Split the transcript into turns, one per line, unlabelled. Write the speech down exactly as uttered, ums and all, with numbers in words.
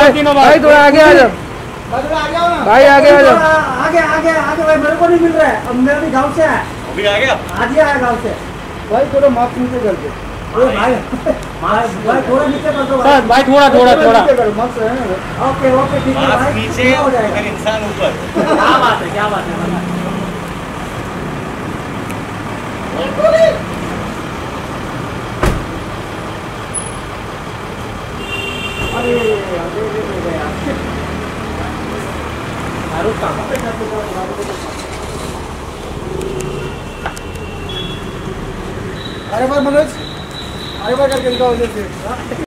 भाई थोड़ा आगे आ जाओ भाई, आगे आ जाओ।
आगे आगे आगे भाई, मेरे को नहीं मिल रहा है, अब मेरा भी गाँव से है।
अभी आ गया,
आज ही आया गाँव से
भाई। थोड़ा मास्क नीचे कर दो
भाई, भाई थोड़ा नीचे कर दो
भाई, भाई थोड़ा थोड़ा थोड़ा।
ओके ओके ठीक है भाई,
नीचे
हो जाएगा।
इंसान ऊपर।
क्या बात है, क्या बात है। अरे अरे भाई मनोज, अरे भाई करके दिखाओ जैसे।